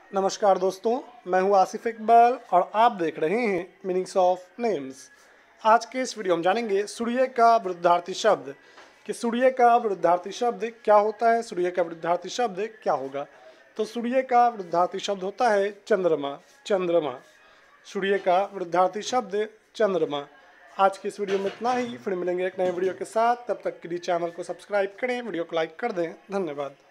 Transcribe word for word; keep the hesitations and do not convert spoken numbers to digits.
नमस्कार दोस्तों, मैं हूं आसिफ इकबाल और आप देख रहे हैं मीनिंग्स ऑफ नेम्स। आज के इस वीडियो में जानेंगे सूर्य का विरुद्धार्थी शब्द कि सूर्य का विरुद्धार्थी शब्द क्या होता है, सूर्य का विरुद्धार्थी शब्द क्या होगा। तो सूर्य का विरुद्धार्थी शब्द होता है चंद्रमा। चंद्रमा सूर्य का विरुद्धार्थी शब्द चंद्रमा। आज की इस वीडियो में इतना ही, फिर मिलेंगे एक नए वीडियो के साथ। तब तक के लिए चैनल को सब्सक्राइब करें, वीडियो को लाइक कर दें। धन्यवाद।